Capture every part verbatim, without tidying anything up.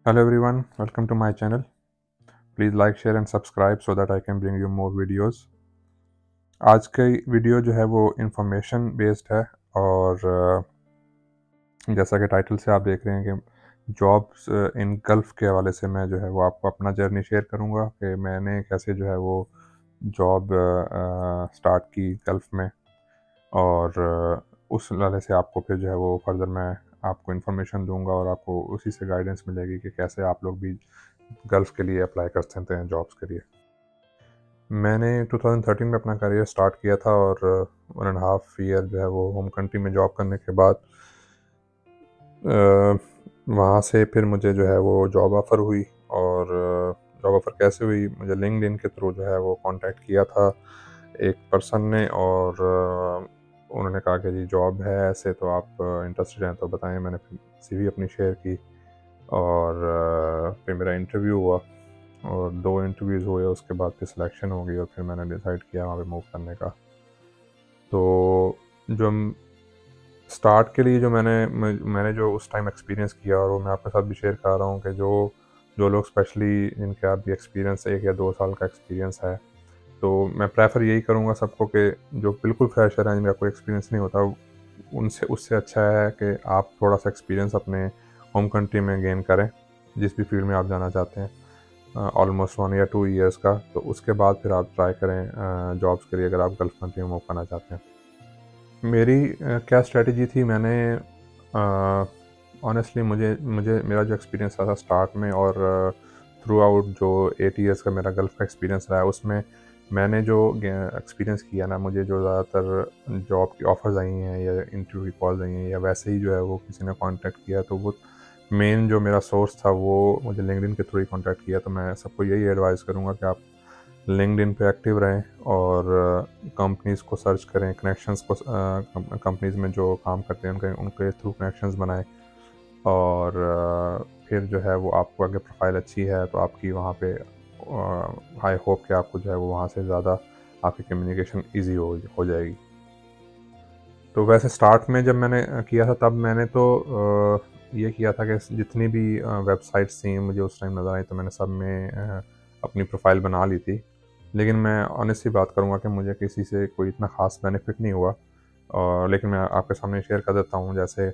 Hello everyone, welcome to my channel. Please like, share and subscribe so that I can bring you more videos. आज की video जो है वो information based है और अ, जैसा कि टाइटल से आप देख रहे हैं कि जॉब्स इन गल्फ़ के हवाले से मैं जो है वो आपको अपना जर्नी शेयर करूंगा कि मैंने कैसे जो है वो जॉब स्टार्ट की गल्फ़ में और अ, उस हवाले से आपको फिर जो है वो फर्दर मैं आपको इन्फॉर्मेशन दूंगा और आपको उसी से गाइडेंस मिलेगी कि कैसे आप लोग भी गल्फ़ के लिए अप्लाई कर सकते हैं जॉब्स के लिए। मैंने ट्वेंटी थर्टीन में अपना करियर स्टार्ट किया था और वन एंड हाफ ईयर जो है वो होम कंट्री में जॉब करने के बाद अ, वहाँ से फिर मुझे जो है वो जॉब ऑफ़र हुई और जॉब ऑफ़र कैसे हुई, मुझे लिंक्डइन के थ्रू जो है वो कांटेक्ट किया था एक पर्सन ने और अ, उन्होंने कहा कि जी जॉब है ऐसे, तो आप इंटरेस्टेड हैं तो बताएं। मैंने फिर सीवी अपनी शेयर की और अ, फिर मेरा इंटरव्यू हुआ और दो इंटरव्यूज़ हुए, उसके बाद फिर सिलेक्शन हो गई और फिर मैंने डिसाइड किया वहाँ पे मूव करने का। तो जो स्टार्ट के लिए जो मैंने मैंने जो उस टाइम एक्सपीरियंस किया और वो मैं आपके साथ भी शेयर कर रहा हूँ कि जो जो लोग स्पेशली जिनके आप भी एक्सपीरियंस एक या दो साल का एक्सपीरियंस है, तो मैं प्रेफर यही करूँगा सबको कि जो बिल्कुल फ्रेशर हैं जिनका कोई एक्सपीरियंस नहीं होता, उनसे उससे अच्छा है कि आप थोड़ा सा एक्सपीरियंस अपने होम कंट्री में गेन करें जिस भी फील्ड में आप जाना चाहते हैं, ऑलमोस्ट वन या टू इयर्स का। तो उसके बाद फिर आप ट्राई करें जॉब्स के लिए अगर आप गल्फ कंट्री में मूव करना चाहते हैं। मेरी अ, क्या स्ट्रेटजी थी, मैंने ऑनेस्टली मुझे मुझे मेरा जो एक्सपीरियंस रहा था स्टार्ट में और थ्रू आउट जो एट इयर्स का मेरा गल्फ का एक्सपीरियंस रहा है, उसमें मैंने जो एक्सपीरियंस किया ना, मुझे जो ज़्यादातर जॉब की ऑफ़र्स आई हैं या इंटरव्यू की कॉल्स आई हैं या वैसे ही जो है वो किसी ने कांटेक्ट किया, तो वो मेन जो मेरा सोर्स था वो मुझे लिंक्डइन के थ्रू ही कांटेक्ट किया। तो मैं सबको यही एडवाइस करूँगा कि आप लिंक्डइन पे एक्टिव रहें और कंपनीज़ को सर्च करें, कनेक्शंस को कंपनीज़ में जो काम करते हैं उनके उनके थ्रू कनेक्शंस बनाएं और अ, फिर जो है वो आपको अगर प्रोफाइल अच्छी है तो आपकी वहाँ पे आई होप कि आपको जो है वो वहाँ से ज़्यादा आपकी कम्युनिकेशन इजी हो हो जाएगी। तो वैसे स्टार्ट में जब मैंने अ, किया था तब मैंने तो अ, ये किया था कि जितनी भी वेबसाइट्स थी मुझे उस टाइम नज़र आई तो मैंने सब में अ, अपनी प्रोफाइल बना ली थी। लेकिन मैं ऑनेस्टली बात करूँगा कि मुझे किसी से कोई इतना ख़ास बेनिफिट नहीं हुआ। और लेकिन मैं आपके सामने शेयर कर देता हूँ, जैसे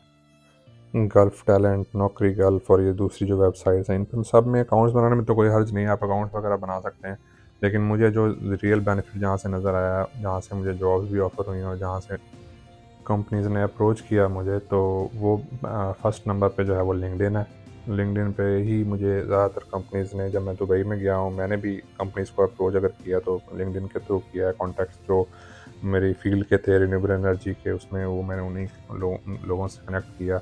गल्फ़ टैलेंट, नौकरी गल्फ़ और ये दूसरी जो वेबसाइट्स हैं, इन पे सब में अकाउंट्स बनाने में तो कोई हर्ज नहीं है, आप अकाउंट्स वगैरह बना सकते हैं। लेकिन मुझे जो रियल बेनिफिट जहाँ से नज़र आया, जहाँ से मुझे जॉब्स भी ऑफ़र हुई और जहाँ से कंपनीज़ ने अप्रोच किया मुझे, तो वो अ, फर्स्ट नंबर पे जो है वो लिंक्डइन है। लिंक्डइन पे ही मुझे ज़्यादातर कंपनीज़ ने, जब मैं दुबई में गया हूँ मैंने भी कंपनीज़ को अप्रोच अगर किया तो लिंक्डइन के थ्रू किया है। कॉन्टैक्ट्स जो मेरी फ़ील्ड के थे रिन्यूएबल एनर्जी के, उसमें वो मैंने उन्हीं लो, लोगों से कनेक्ट किया।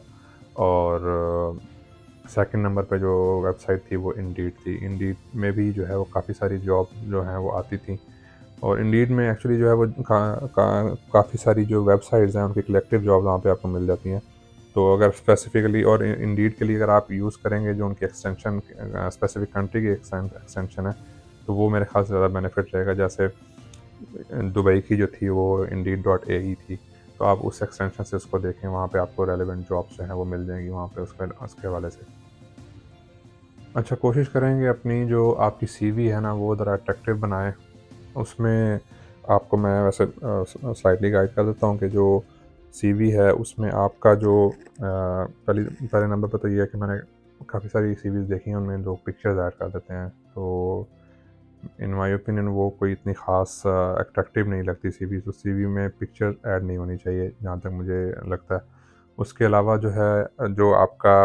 और सेकंड नंबर पे जो वेबसाइट थी वो इंडीड थी। इंडीड में भी जो है वो काफ़ी सारी जॉब जो हैं वो आती थी और इंडीड में एक्चुअली जो है वो का, का, काफ़ी सारी जो वेबसाइट्स हैं उनकी कलेक्टिव जॉब वहाँ पे आपको मिल जाती हैं। तो अगर स्पेसिफिकली और इंडीड के लिए अगर आप यूज़ करेंगे जो उनकी एक्सटेंशन स्पेसिफिक कंट्री की एक्सटेंशन है, तो वो मेरे ख्याल से ज़्यादा बेनिफिट रहेगा। जैसे दुबई की जो थी वो इंडीड डॉट ए ई थी, तो आप उस एक्सटेंशन से उसको देखें, वहाँ पे आपको रेलेवेंट जॉब्स जो हैं वो मिल जाएंगी वहाँ पे उसके उसके हवाले से। अच्छा, कोशिश करेंगे अपनी जो आपकी सीवी है ना वो ज़रा अट्रैक्टिव बनाएं। उसमें आपको मैं वैसे स्लाइटली गाइड कर देता हूँ कि जो सीवी है उसमें आपका जो अ, पहली पहले नंबर पर तो ये है कि मैंने काफ़ी सारी सीवीज़ देखी हैं, उनमें लोग पिक्चर्स ऐड कर देते हैं। तो इन माय ओपिनियन वो कोई इतनी ख़ास अट्रैक्टिव नहीं लगती सीवी। तो सीवी में पिक्चर ऐड नहीं होनी चाहिए जहाँ तक मुझे लगता है। उसके अलावा जो है जो आपका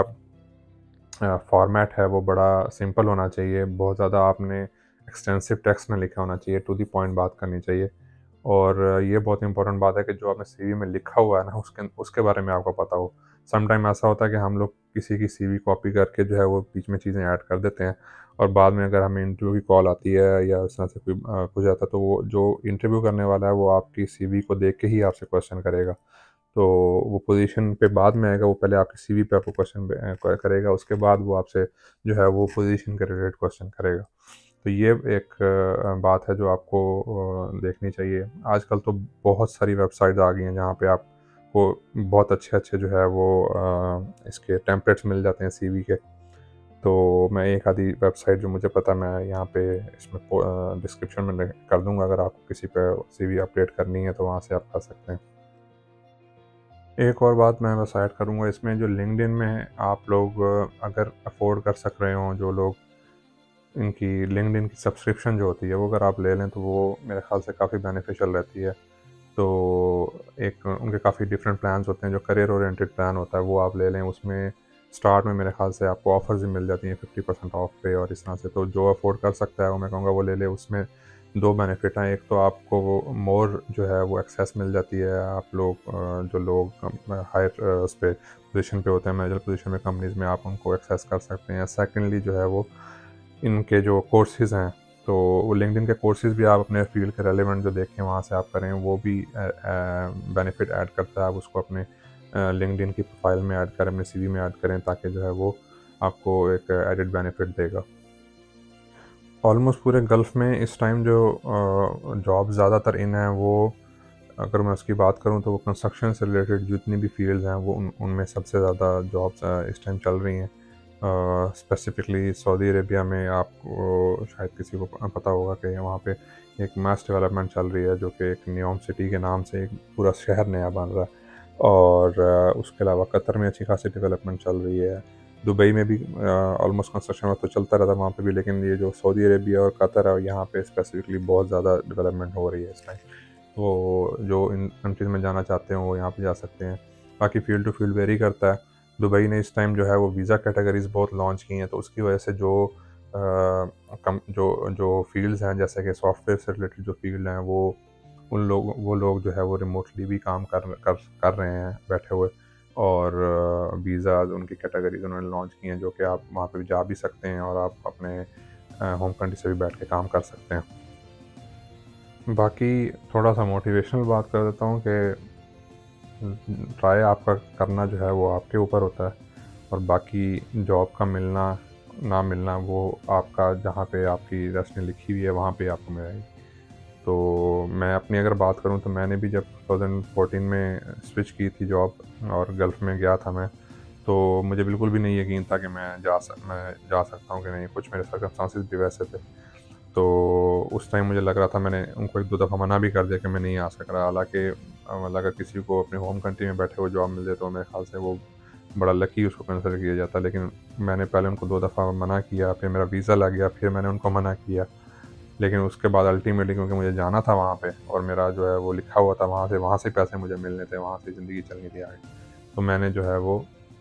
फॉर्मेट है वो बड़ा सिंपल होना चाहिए, बहुत ज़्यादा आपने एक्सटेंसिव टेक्स्ट ना लिखा होना चाहिए, टू द पॉइंट बात करनी चाहिए। और ये बहुत इंपॉर्टेंट बात है कि जो आपने सीवी में लिखा हुआ है ना उसके उसके बारे में आपको पता हो। सम टाइम ऐसा होता है कि हम लोग किसी की सीवी कॉपी करके जो है वो बीच में चीज़ें ऐड कर देते हैं और बाद में अगर हमें इंटरव्यू की कॉल आती है या उस तरह से कोई अ, कुछ आता है, तो वो जो इंटरव्यू करने वाला है वो आपकी सीवी को देख के ही आपसे क्वेश्चन करेगा। तो वो पोजीशन पे बाद में आएगा, वो पहले आपकी सीवी पे आपको क्वेश्चन करेगा, उसके बाद वो आपसे जो है वो पोजीशन के रिलेटेड क्वेश्चन करेगा। तो ये एक अ, बात है जो आपको अ, देखनी चाहिए। आजकल तो बहुत सारी वेबसाइट्स आ गई हैं जहाँ पे आपको बहुत अच्छे अच्छे जो है वो अ, इसके टेम्पलेट्स मिल जाते हैं सीवी के। तो मैं एक आधी वेबसाइट जो मुझे पता मैं यहाँ पे इसमें डिस्क्रिप्शन में कर दूँगा, अगर आपको किसी पे सीवी अपडेट करनी है तो वहाँ से आप कर सकते हैं। एक और बात मैं बस ऐड करूँगा इसमें, जो लिंक्डइन में आप लोग अगर अफोर्ड कर सक रहे हों, जो लोग इनकी लिंक्डइन की सब्सक्रिप्शन जो होती है वो अगर आप ले लें तो वो मेरे ख़्याल से काफ़ी बेनिफिशियल रहती है। तो एक उनके काफ़ी डिफरेंट प्लान्स होते हैं, जो करियर ओरिएंटेड प्लान होता है वो आप ले लें। उसमें स्टार्ट में मेरे ख़्याल से आपको ऑफ़र्स भी मिल जाती हैं फिफ्टी परसेंट ऑफ पे और इस तरह से। तो जो अफोर्ड कर सकता है वो मैं कहूँगा वो ले ले। उसमें दो बेनिफिट हैं, एक तो आपको मोर जो है वो एक्सेस मिल जाती है, आप लोग अ, जो लोग हायर उस पे पोजीशन पे होते हैं, मैनेजर पोजीशन में कंपनीज़ में, आप उनको एक्सेस कर सकते हैं। सेकेंडली जो है वो इनके जो कोर्सेज़ हैं, तो वो लिंक्डइन के कोर्सेज़ भी आप अपने फील्ड के रेलेवेंट जो देखें वहाँ से आप करें, वो भी बेनिफिट ऐड करता है। आप उसको अपने लिंक्डइन की प्रोफाइल में ऐड करें, अपने सीवी में ऐड करें, ताकि जो है वो आपको एक एडेड बेनिफिट देगा। ऑलमोस्ट पूरे गल्फ़ में इस टाइम जो जॉब ज़्यादातर इन हैं, वो अगर मैं उसकी बात करूँ तो वो कंस्ट्रक्शन से रिलेटेड जितनी भी फील्ड्स हैं वो उन उनमें सबसे ज़्यादा जॉब्स इस टाइम चल रही हैं। स्पेसिफ़िकली सऊदी अरेबिया में आपको शायद किसी को प पता होगा कि वहाँ पे एक मास डेवलपमेंट चल रही है, जो कि एक नियोम सिटी के नाम से एक पूरा शहर नया बन रहा है। और अ, उसके अलावा कतर में अच्छी खासी डेवलपमेंट चल रही है। दुबई में भी ऑलमोस्ट कंस्ट्रक्शन वर्क तो चलता रहता है वहाँ पे भी, लेकिन ये जो सऊदी अरेबिया और कतर है यहाँ पे स्पेसिफ़िकली बहुत ज़्यादा डेवलपमेंट हो रही है इस टाइम। तो जो इन कंट्रीज़ में जाना चाहते हैं वो यहाँ पे जा सकते हैं। बाकी फ़ील्ड टू फ़ील्ड वेरी करता है। दुबई ने इस टाइम जो है वो वीज़ा कैटेगरीज़ बहुत लॉन्च की हैं, तो उसकी वजह से जो अ, कम जो जो फ़ील्ड्स हैं, जैसे कि सॉफ्टवेयर से रिलेटेड जो फ़ील्ड हैं, वो उन लोग वो लोग जो है वो रिमोटली भी काम कर कर कर रहे हैं बैठे हुए। और वीज़ाज़ उनकी कैटेगरीज़ उन्होंने लॉन्च की हैं, जो कि आप वहाँ पे जा भी सकते हैं और आप अपने होम कंट्री से भी बैठ के काम कर सकते हैं। बाकी थोड़ा सा मोटिवेशनल बात कर देता हूँ कि ट्राई आपका करना जो है वो आपके ऊपर होता है, और बाकी जॉब का मिलना ना मिलना वो आपका, जहाँ पे आपकी डेस्टिनी लिखी हुई है वहाँ पे आपको मिलेगी। तो मैं अपनी अगर बात करूँ तो मैंने भी जब टू थाउज़ेंड फ़ोर्टीन में स्विच की थी जॉब और गल्फ़ में गया था मैं, तो मुझे बिल्कुल भी नहीं यकीन था कि मैं जा सक मैं जा सकता हूँ कि नहीं। कुछ मेरे सर्कमस्टांसेस भी वैसे थे। तो उस टाइम मुझे लग रहा था, मैंने उनको एक दो दफ़ा मना भी कर दिया कि मैं नहीं आ सक रहा। हालाँकि अ, मतलब अगर किसी को अपने होम कंट्री में बैठे हुए जॉब मिल जाए तो मेरे ख़्याल से वो बड़ा लकी उसको कंसिडर किया जाता है। लेकिन मैंने पहले उनको दो दफ़ा मना किया, फिर मेरा वीज़ा लग गया, फिर मैंने उनको मना किया। लेकिन उसके बाद अल्टीमेटली क्योंकि मुझे जाना था वहाँ पे और मेरा जो है वो लिखा हुआ था वहाँ से वहाँ से पैसे मुझे मिलने थे, वहाँ से ज़िंदगी चलनी थी आगे, तो मैंने जो है वो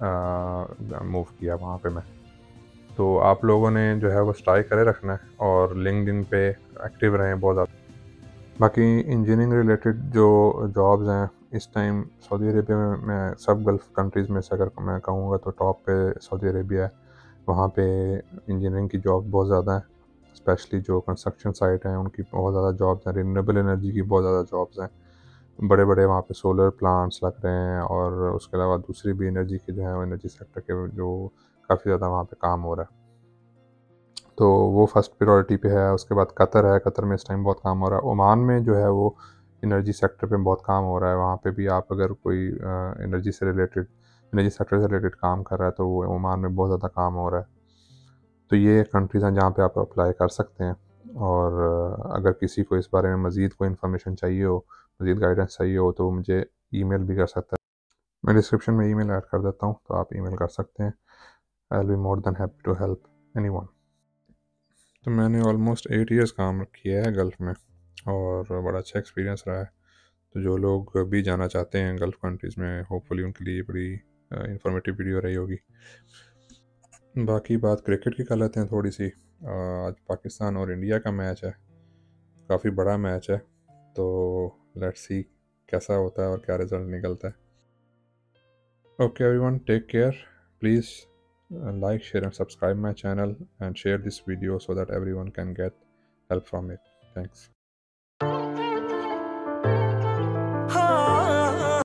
अ, मूव किया वहाँ पे मैं। तो आप लोगों ने जो है वो ट्राई करे रखना है और लिंक्डइन पे एक्टिव रहें बहुत ज़्यादा। बाकी इंजीनियरिंग रिलेटेड जो जॉब्स हैं इस टाइम सऊदी अरेबिया में, मैं सब गल्फ़ कंट्रीज़ में से अगर मैं कहूँगा तो टॉप पे सऊदी अरेबिया है। वहाँ पे इंजीनियरिंग की जॉब बहुत ज़्यादा है, स्पेशली जो कंस्ट्रक्शन साइट हैं उनकी बहुत ज़्यादा जॉब्स हैं। रिन्यूएबल एनर्जी की बहुत ज़्यादा जॉब्स हैं, बड़े-बड़े वहाँ पे सोलर प्लांट्स लग रहे हैं, और उसके अलावा दूसरी भी एनर्जी के जो है एनर्जी सेक्टर के जो काफ़ी ज़्यादा वहाँ पे काम हो रहा है। तो वो फर्स्ट प्रायोरिटी पे है। उसके बाद कतर है, कतर में इस टाइम बहुत काम हो रहा है। ओमान में जो है वो एनर्जी सेक्टर पे बहुत काम हो रहा है। वहाँ पे भी आप अगर कोई एनर्जी से रिलेटेड एनर्जी सेक्टर से रिलेटेड काम कर रहा है तो वो ओमान में बहुत ज़्यादा काम हो रहा है। तो ये कंट्रीज़ हैं जहाँ पे आप अप्लाई कर सकते हैं। और अ, अगर किसी को इस बारे में मज़ीद कोई इन्फॉर्मेशन चाहिए हो, मज़ीद गाइडेंस चाहिए हो, तो वो मुझे ईमेल भी कर सकता है। मैं डिस्क्रिप्शन में ईमेल ऐड कर देता हूँ, तो आप ईमेल कर सकते हैं। I will be more than happy to help anyone. तो मैंने ऑलमोस्ट एट इयर्स काम किया है गल्फ़ में, और बड़ा अच्छा एक्सपीरियंस रहा है। तो जो लोग भी जाना चाहते हैं गल्फ़ कंट्रीज़ में, होपफुली उनके लिए बड़ी इंफॉर्मेटिव वीडियो रही होगी। बाकी बात क्रिकेट की कर लेते हैं थोड़ी सी। अ, आज पाकिस्तान और इंडिया का मैच है, काफ़ी बड़ा मैच है। तो लेट्स सी कैसा होता है और क्या रिज़ल्ट निकलता है। Okay everyone, take care. Please like, share and subscribe my channel and share this video so that everyone can get help from it. Thanks.